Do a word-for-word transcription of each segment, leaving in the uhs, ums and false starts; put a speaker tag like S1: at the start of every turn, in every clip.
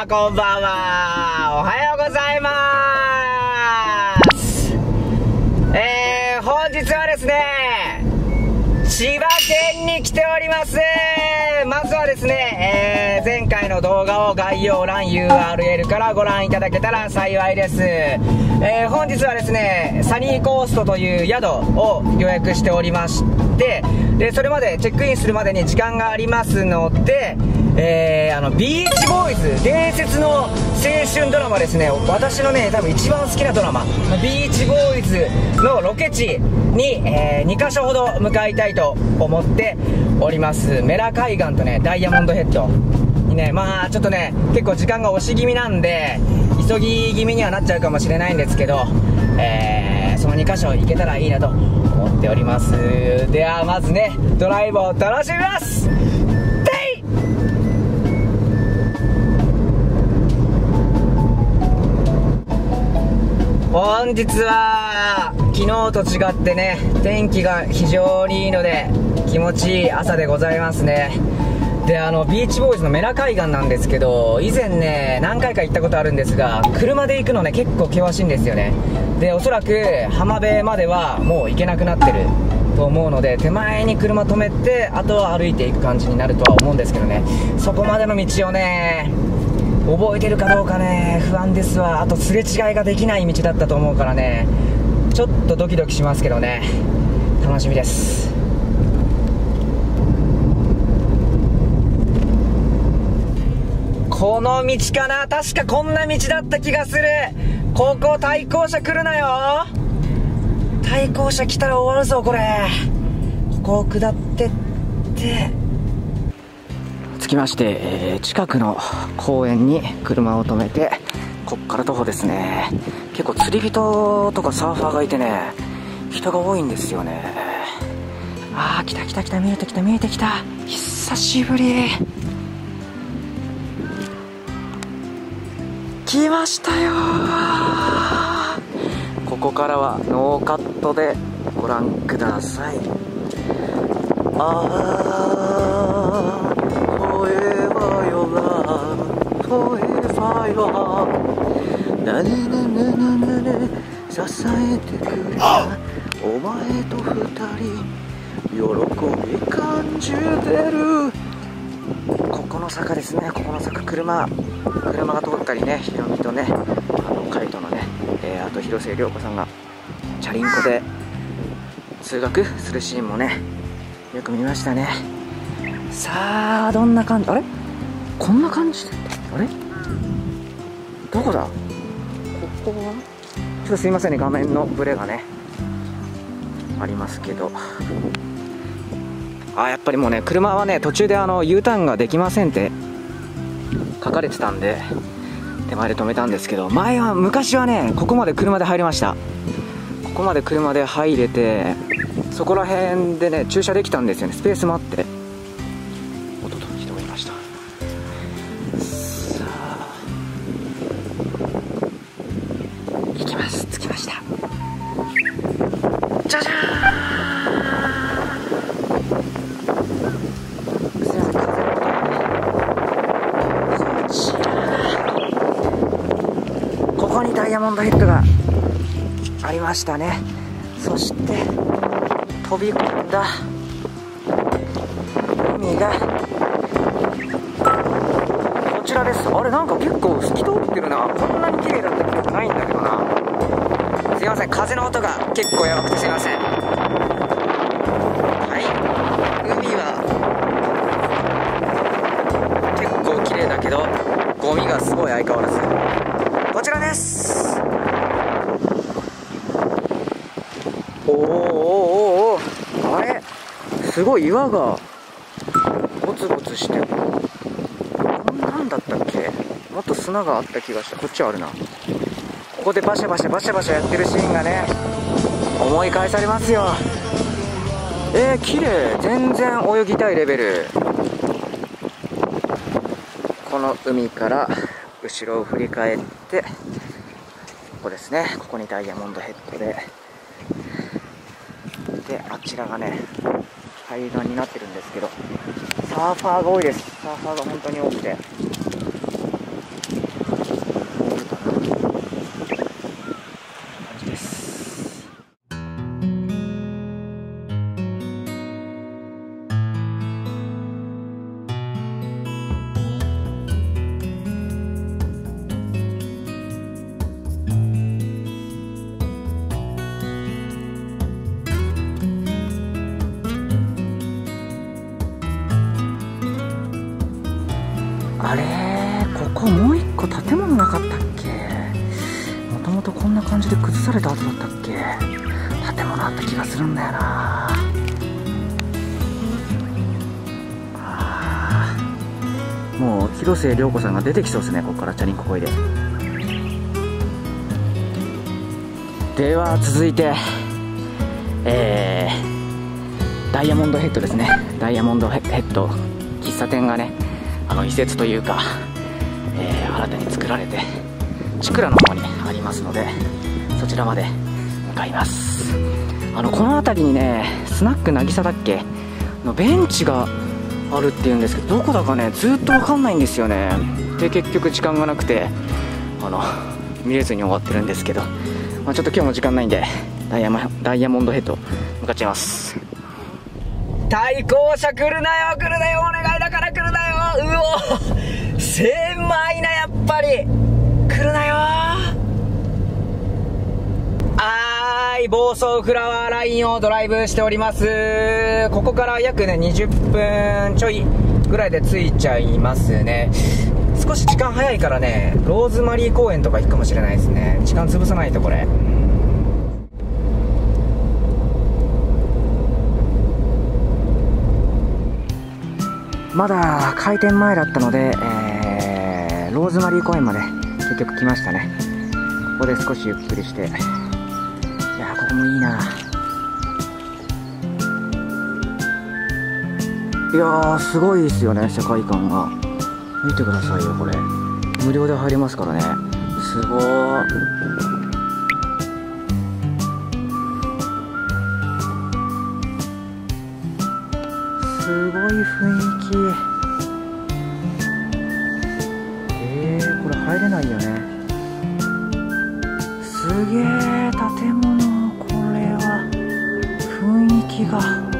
S1: は、こんばんは。おはようございます。えー、本日はですね、千葉県に来ております。まずはですね、えー、前回の動画を概要欄 ユーアールエル からご覧いただけたら幸いです。えー、本日はですね、サニーコーストという宿を予約しておりまして、でそれまでチェックインするまでに時間がありますので、えー、あのビーチボーイズ、伝説の青春ドラマですね、私のね多分一番好きなドラマビーチボーイズのロケ地に、えー、にかしょほど向かいたいと思っております。メラ海岸とねダイヤモンドヘッドにね、まあちょっとね結構時間が押し気味なんで急ぎ気味にはなっちゃうかもしれないんですけど、えー、そのにかしょ行けたらいいなと思っております。ではまずねドライブを楽しみます。本日は昨日と違ってね天気が非常にいいので気持ちいい朝でございますね。であのビーチボーイズのメラ海岸なんですけど、以前ね何回か行ったことあるんですが、車で行くのね結構険しいんですよね。でおそらく浜辺まではもう行けなくなってると思うので、手前に車止めてあとは歩いていく感じになるとは思うんですけどね、そこまでの道をね覚えてるかどうかね不安ですわ。あとすれ違いができない道だったと思うからねちょっとドキドキしますけどね、楽しみです。この道かな、確かこんな道だった気がする。ここ対向車来るなよ。対向車来たら終わるぞこれ。ここを下ってって着きまして、えー、近くの公園に車を止めて、こっから徒歩ですね。結構釣り人とかサーファーがいてね人が多いんですよね。あー来た来た来た、見えてきた見えてきた、久しぶり。来ましたよ。ここからはノーカットでご覧ください。あーForever your love, forever your love なねなねなねね支えてくれたお前と二人喜び感じてる。ここの坂ですね、ここの坂車車が通ったりね、ひろみとねあのカイトのね、えー、あと広末涼子さんがチャリンコで通学するシーンもねよく見ましたね。さあどんな感じ、あれこんな感じで、あれどこだ、ここはちょっとすいませんね、画面のブレがねありますけど、あやっぱりもうね車はね途中であの U ターンができませんって書かれてたんで手前で止めたんですけど、前は昔はねここまで車で入れました。ここまで車で入れてそこら辺でね駐車できたんですよね、スペースもあって。おっとっと人がいました。さあ行きます。着きました。じゃじゃーん、すいません風の音がね、こちらここにダイヤモンドヘッドがありましたね。そして飛び込んだ海がこちらです。あれなんか結構透き通ってるな、こんなに綺麗だった記憶ないんだけどな。すいません、風の音が結構やばくてすいません。はい、海は結構綺麗だけどゴミがすごい相変わらず。こちらです。おーおーおーおー、あれすごい岩がゴツゴツしてる。こんなんだったっけ、もっと砂があった気がした。こっちはあるな。ここでバシャバシャバシャバシャやってるシーンがね思い返されますよ。えー、綺麗、全然泳ぎたいレベル。この海から後ろを振り返ってここですね、ここにダイヤモンドヘッドでであちらがね海岸になってるんですけど、サーファーが多いです。サーファーが本当に多くて、
S2: こ建物なかったっけ？もともとこんな感じで崩された後だったっけ？建物あった気がするんだよな。あー、もう広末涼子さんが出てきそうですね、ここからチャリンコこいで。では続いて、えー、ダイヤモンドヘッドですね。ダイヤモンドヘッド喫茶店がね、あの移設というか、えー、新たに作られて千倉の方にありますので、そちらまで向かいます。あのこの辺りにね、スナック渚だっけのベンチがあるっていうんですけど、どこだかねずっと分かんないんですよね。で結局時間がなくてあの見れずに終わってるんですけど、まあ、ちょっと今日も時間ないんでダイヤマ、ダイヤモンドヘッド向かっちゃいます。
S1: 対向車来るなよ来るなよ、お願いだから来るなよ。うお狭いな、やっぱり来るなよ。はーい、房総フラワーラインをドライブしております。ここから約ねにじゅっぷんちょいぐらいで着いちゃいますね。少し時間早いからね、ローズマリー公園とか行くかもしれないですね。時間潰さないとこれ。
S2: まだ開店前だったので、えー、ローズマリー公園まで結局来ましたね。ここで少しゆっくりして、いやーここもいいな。いやーすごいですよね、世界観が。見てくださいよ、これ無料で入れますからね。すごー。すごい雰囲気。えー、これ入れないよね。すげえ建物、これは雰囲気が。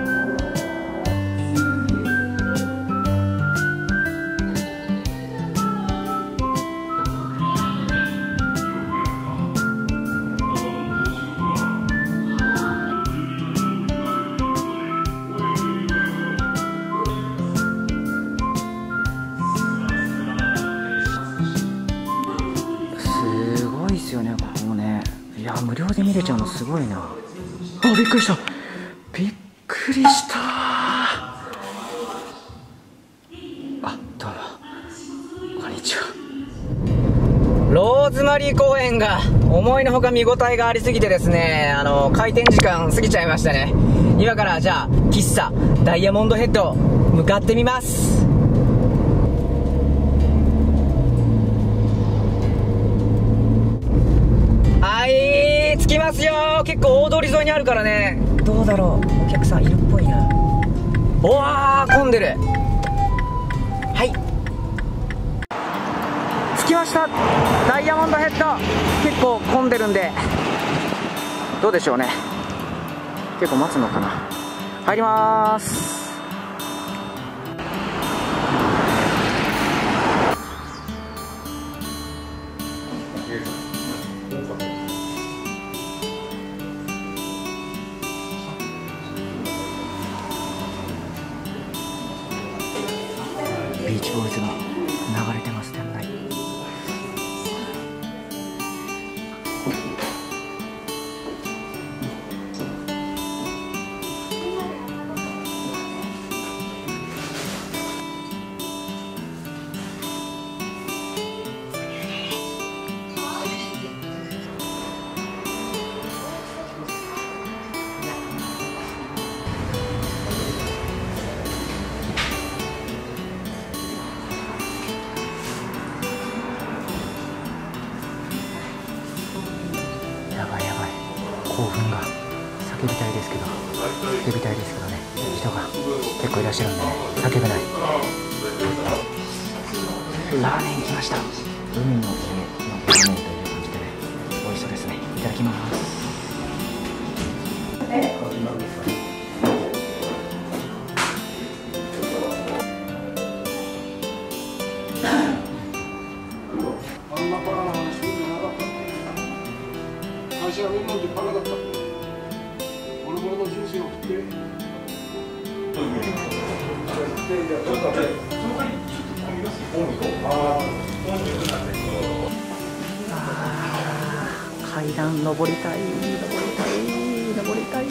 S2: 無料で見れちゃうのすごいな。あ、びっくりした、びっくりした。あ、どうもこんにちは。
S1: ローズマリー公園が思いのほか見応えがありすぎてですね、あの開店時間過ぎちゃいましたね。今からじゃあ喫茶ダイヤモンドヘッド向かってみます。着きますよ。結構大通り沿いにあるからね。どうだろう、お客さんいるっぽいな。おわー、混んでる。はい、
S2: 着きました。ダイヤモンドヘッド結構混んでるんで、どうでしょうね。結構待つのかな。入りまーす。ビーチボーイズが流れてます、店内。興奮が叫びたいですけど叫びたいですけどね、人が結構いらっしゃるんでね、叫べない。ラーメン来ました。海の家のラーメンという感じでね、美味しそうですね。いただきます。
S3: 私はみんなでバカだった。ボロボロの人生を送って。
S2: あー、階段登りたい、登りたい、登りたい。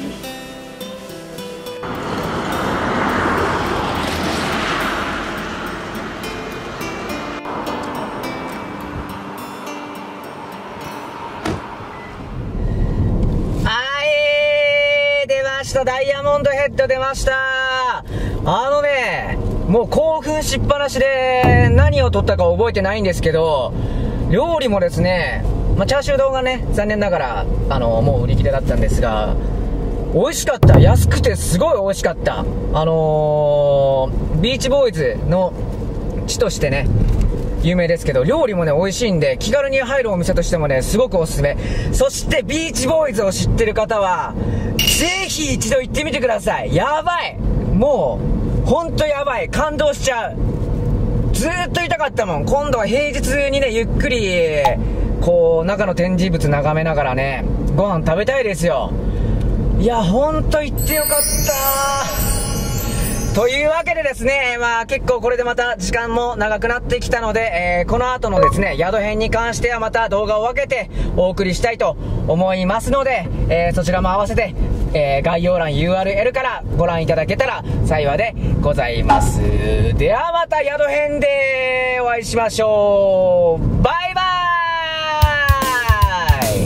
S1: ダイヤモンドヘッド出ました。あのね、もう興奮しっぱなしで何を取ったか覚えてないんですけど、料理もですね、まあ、チャーシュー丼がね残念ながらあのもう売り切れだったんですが、美味しかった。安くてすごい美味しかった。あのー、ビーチボーイズの地としてね有名ですけど、料理もね美味しいんで、気軽に入るお店としてもねすごくおすすめ。そしてビーチボーイズを知ってる方はぜひ一度行ってみてください。やばい、もうほんとやばい、感動しちゃう。ずーっといたかったもん。今度は平日にねゆっくりこう中の展示物眺めながらねご飯食べたいですよ。いやほんと行ってよかったというわけでですね、まあ結構これでまた時間も長くなってきたので、えー、この後のですね宿編に関してはまた動画を分けてお送りしたいと思いますので、えー、そちらも合わせて、えー、概要欄 ユーアールエル からご覧いただけたら幸いでございます。ではまた宿編でお会いしましょう。バイバーイ。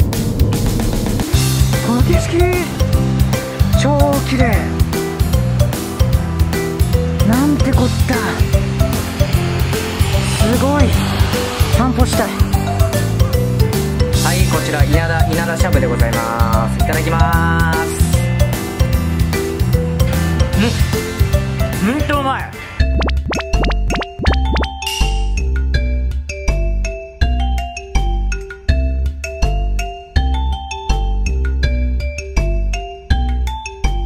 S2: この景色超綺麗。なんてこった、すごい。散歩したい。
S1: はい、こちら稲田稲田しゃぶでございます。いただきます。うん、ほんとうまい。